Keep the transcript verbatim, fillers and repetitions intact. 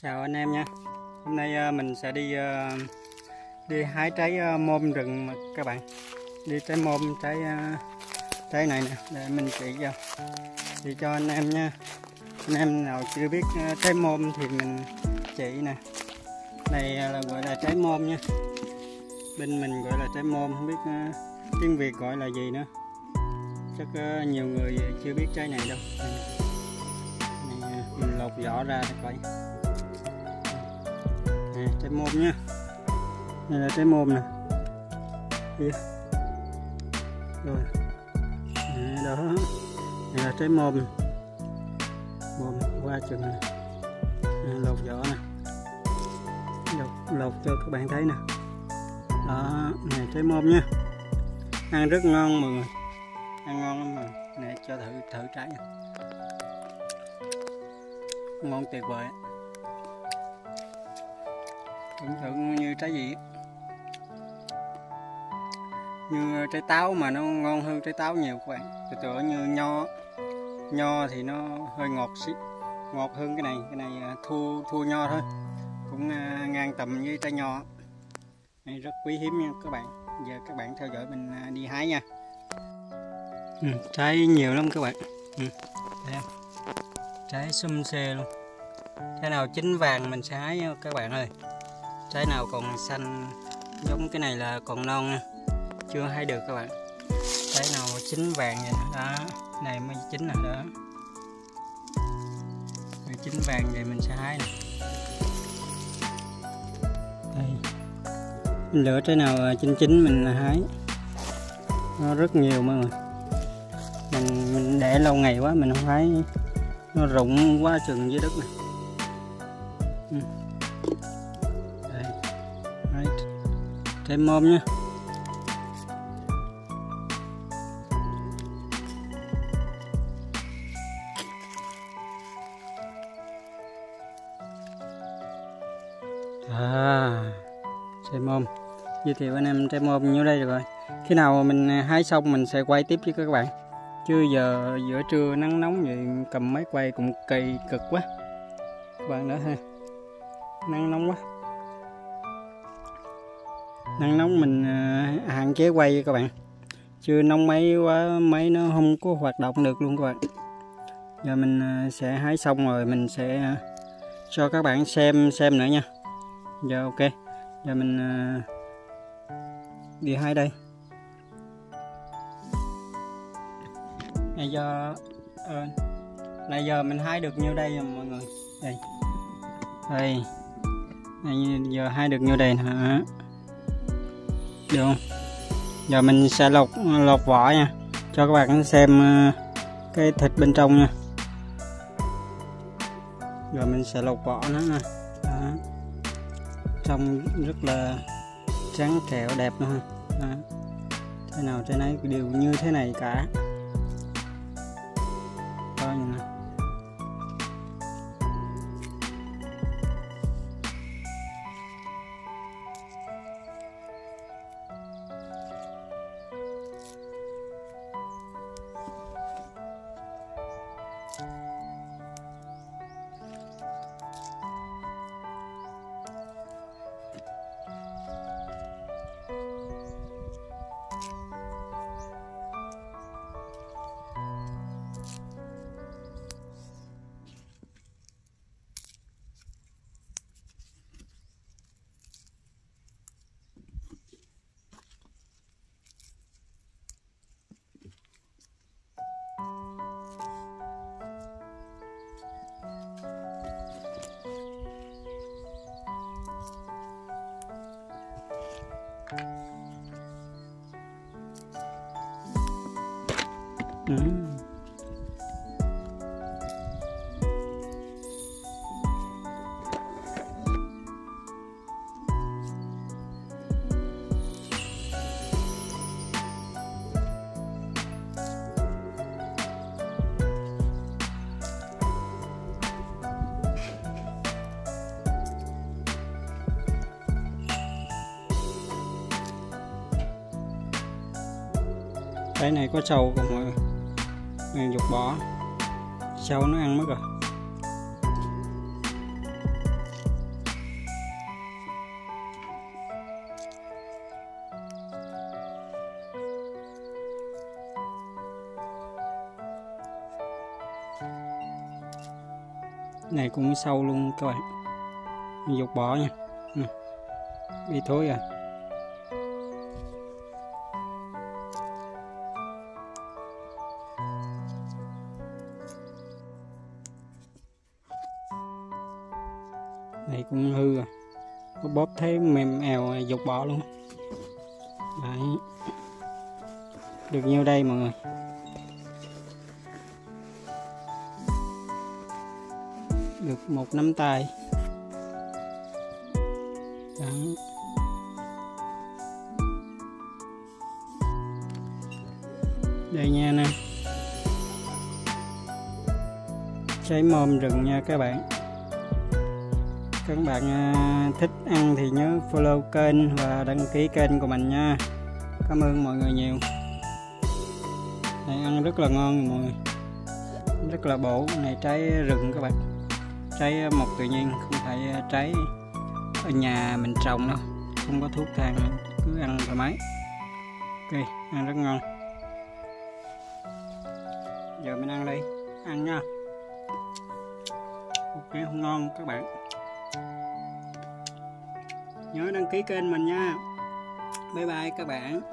Chào anh em nha. Hôm nay mình sẽ đi đi hái trái môm rừng mà các bạn. Đi trái môm, trái trái này nè, để mình chỉ cho chỉ cho anh em nha. Anh em nào chưa biết trái môm thì mình chỉ nè. Này là gọi là trái môm nha. Bên mình gọi là trái môm, không biết tiếng Việt gọi là gì nữa. Chắc nhiều người chưa biết trái này đâu. Này, mình lột vỏ ra để coi. Nè, trái môm nha. Đây là trái môm nè. Kia. Rồi. Nè, đó. Đây là trái môm. Môm qua chừng nè. Nè, lột vỏ nè. Lột, lột cho các bạn thấy nè. Đó, này trái môm nha. Ăn rất ngon mọi người. Ăn ngon lắm mà. Nè, cho thử thử trái nha. Ngon tuyệt vời. Tưởng tượng như trái gì như trái táo mà nó ngon hơn trái táo nhiều các bạn. Tự tựa như nho nho thì nó hơi ngọt xíu, ngọt hơn cái này. Cái này thua thua nho thôi, cũng ngang tầm với trái nho này. Rất quý hiếm nha các bạn. Giờ các bạn theo dõi mình đi hái nha. Ừ, trái nhiều lắm các bạn. Ừ, đây, trái sum xê luôn. Trái nào chín vàng mình sẽ hái nha các bạn ơi. Trái nào còn xanh giống cái này là còn non nha, chưa hái được các bạn. Trái nào chín vàng vậy nè, đó, này mới chín rồi đó. Rồi chín vàng vậy mình sẽ hái nè. Đây, mình lựa trái nào chín chín mình hái. Nó rất nhiều mọi người. Mình mình để lâu ngày quá mình không hái, nó rụng quá chừng dưới đất này. Ừ. Trái môm nha. À, trái môm. Giới thiệu anh em trái môm như đây rồi. Khi nào mình hái xong mình sẽ quay tiếp với các bạn. Chứ giờ giữa trưa nắng nóng vậy cầm máy quay cũng kỳ cực quá. Các bạn nữa ha. Nắng nóng quá. Nắng nóng mình hạn chế quay các bạn, chứ nóng máy quá máy nó không có hoạt động được luôn các bạn. Giờ mình sẽ hái xong rồi mình sẽ cho các bạn xem xem nữa nha. Giờ ok, giờ mình đi hái đây. Bây giờ ờ, này giờ mình hái được nhiêu đây nha mọi người. Đây đây, đây giờ hái được nhiêu đây hả? Được không? Giờ mình sẽ lột lột vỏ nha, cho các bạn xem cái thịt bên trong nha. Rồi mình sẽ lột vỏ nó nè. Đó. Trông rất là trắng trẻo đẹp luôn ha. Thế nào trên ấy đều như thế này cả. Coi như này. Ừ. Cái này có sâu không mọi người, mình dục bỏ, sâu nó ăn mất rồi. Này cũng sâu luôn các bạn, dục bỏ nha, bị thối à. Này cũng hư à, có bóp thấy mềm èo dục bỏ luôn. Đấy, được nhiêu đây mọi người. Được một nắm tay. Đó. Đây nha nè, trái mom rừng nha các bạn. Các bạn thích ăn thì nhớ follow kênh và đăng ký kênh của mình nha. Cảm ơn mọi người nhiều. Này ăn rất là ngon mọi người, rất là bổ. Này trái rừng các bạn, trái mọc tự nhiên, không phải trái ở nhà mình trồng đâu, không có thuốc thang, cứ ăn thoải mái. Ok, ăn rất ngon. Giờ mình ăn đây, ăn nha. Ok, ngon các bạn. Nhớ đăng ký kênh mình nha. Bye bye các bạn.